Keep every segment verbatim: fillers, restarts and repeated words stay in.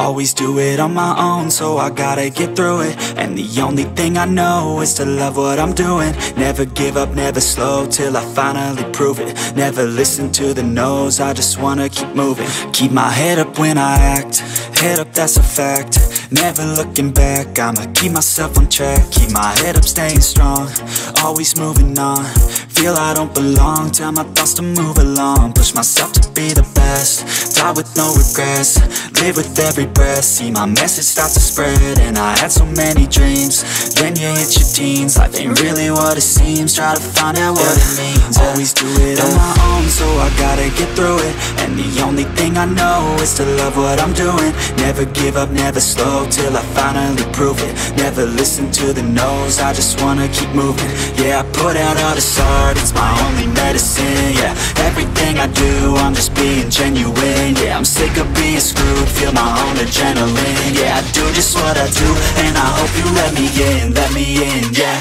Always do it on my own, so I gotta get through it. And the only thing I know is to love what I'm doing. Never give up, never slow, till I finally prove it. Never listen to the no's, I just wanna keep moving. Keep my head up when I act, head up, that's a fact. Never looking back, I'ma keep myself on track. Keep my head up, staying strong, always moving on. Feel I don't belong, tell my thoughts to move along. Push myself to be the best, die with no regrets. Live with every breath, see my message start to spread. And I had so many dreams, then you hit your teens. Life ain't really what it seems, try to find out what it means. Always do it on my own, so I gotta get through it. And the only thing I know is to love what I'm doing. Never give up, never slow, till I finally prove it. Never listen to the no's, I just wanna keep moving. Yeah, I put out all this art, it's my only medicine. Yeah, everything I do, I'm just being genuine. Yeah, I'm sick of being screwed, feel my own adrenaline. Yeah, I do just what I do, and I hope you let me in, let me in, yeah.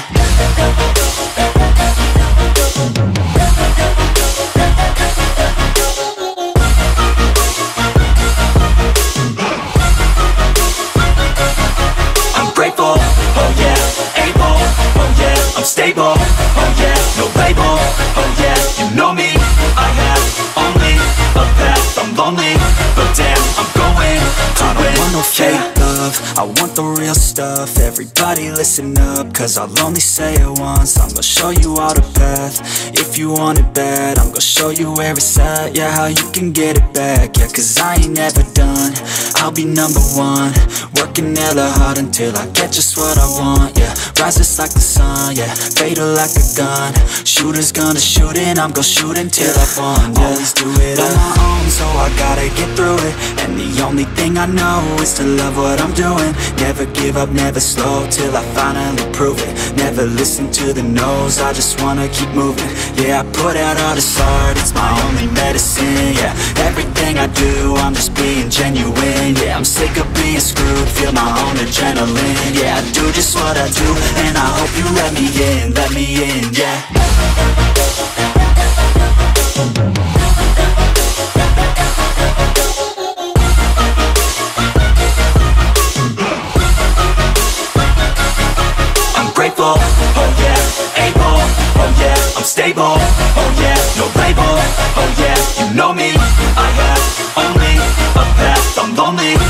I'm grateful, oh yeah, able, oh yeah, I'm stable, oh yeah, no label, oh yeah, you know me, I have only a path, I'm lonely, but damn, I'm going to I don't want no fake love, I want the real stuff. Everybody listen up, cause I'll only say it once. I'm gonna show you all the path, if you want it bad. I'm gonna show you where it's at, yeah, how you can get it back. Yeah, cause I ain't never done, I'll be number one. Working hella hard until I get just what I want, yeah. Rises like the sun, yeah, fatal like a gun. Shooters gonna shoot and I'm gonna shoot until I won, yeah. Always do it on my own, so I gotta get through it. And the only thing I know is to love what I'm doing. Never give up, never slow, till I finally prove it. Never listen to the no's, I just wanna keep moving. Yeah, I put out all this art, it's my only medicine. Yeah, everything I do, I'm just being genuine. Yeah, I'm sick of being screwed, feel my own adrenaline. Yeah, I do just what I do, and I hope you let me in, let me in, yeah. Grateful, oh yeah, able, oh yeah, I'm stable, oh yeah, no label, oh yeah, you know me, I have only a path, I'm lonely,